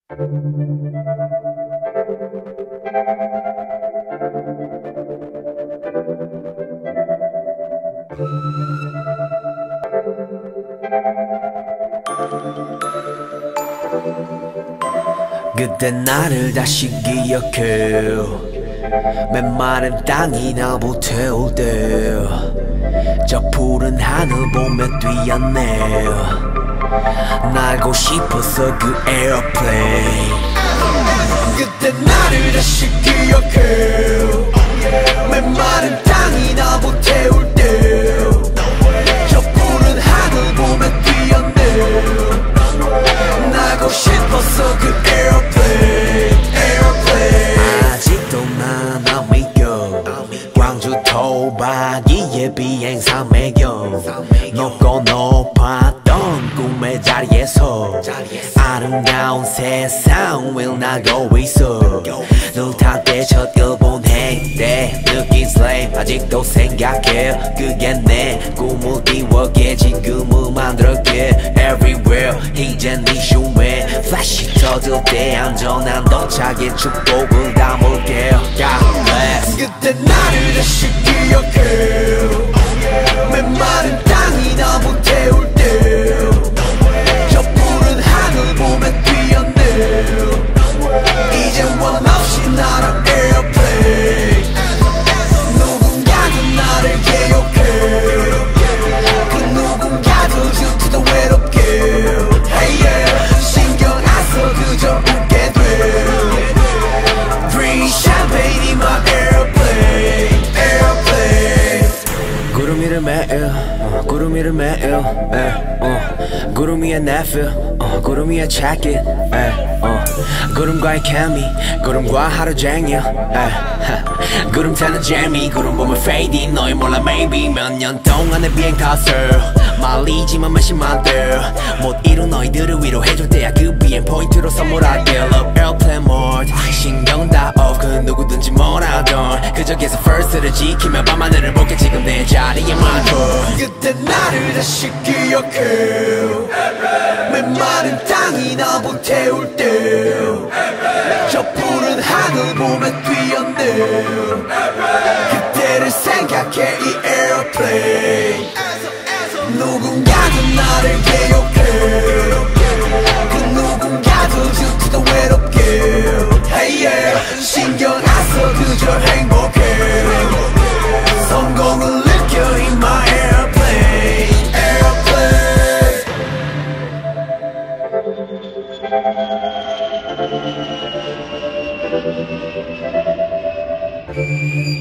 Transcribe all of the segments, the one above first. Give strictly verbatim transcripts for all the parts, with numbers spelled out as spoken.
그때 나를 다시 기억해. 메마른 땅이 나보 태울 때 저 푸른 하늘 보며 뛰었네. 날고 싶어서 그 에어플레인. 그때 나를 다시 기억해. 메마른 땅이 나보 태울 때 저 푸른 하늘 보며 뛰었네. 날고 싶어서 그 에어플레인, 에어플레인. 아직도 난 안 믿겨. 광주 토박이의 비행사 매겨. 높고 높았던 꿈의 자리에서 아름다운 세상 will 나고 있어. 눈 탓 때 첫 일본 행위 때 느낀 슬레임 아직도 생각해. 그게 내 꿈을 이루게 지금을 만들었게. Everywhere 이젠 네 슈에 플래시 터질 때 안전한 도착에 축복을 담을게. God bless. 그때 나를 다시 기억해. 메마른 땅이 나보 태울 때 저 푸른 하늘 보며 뛰었네. 이젠 원 없이 날아 에어플레인. 누군가도 나를 기억해. 그 누군가도 지금도 외롭게. Hey yeah. 신경 안 써 그저 웃게 돼. Bring champagne in my airplane, airplane. 구름 위를 매일 어, 구름 위를 매일 에, 어, 구름 위에 내필 어, 구름 위에 check it 에, 어, 구름과의 케미 구름과 하루 종일 에, 구름 타는 재미 구름 보면 fading 너희 몰라 maybe 몇 년 동안의 비행 탓을 말리지만 몇십만 대못 이룬 너희들을 위로해줄 때야. 그 비행 포인트로 선물할게. Love airplane mode 신경 다 off. 그 누구든지 뭐라던 그저 계속 first를 지키며 밤하늘을 볼게. 지금 내 자리에 만져. 그때 나를 다시 기억해. 메마른 땅이 나보 태울 때 저 푸른 하늘 보며 뛰었네. 그때를 생각해 이 airplane. 누군가도 나를 기억해. 그 누군가도 지금도 외롭게. Hey yeah. 신경 안 써 그저 행복해. 성공을 느껴 in my airplane, airplane.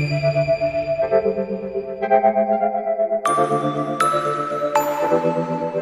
Thank you.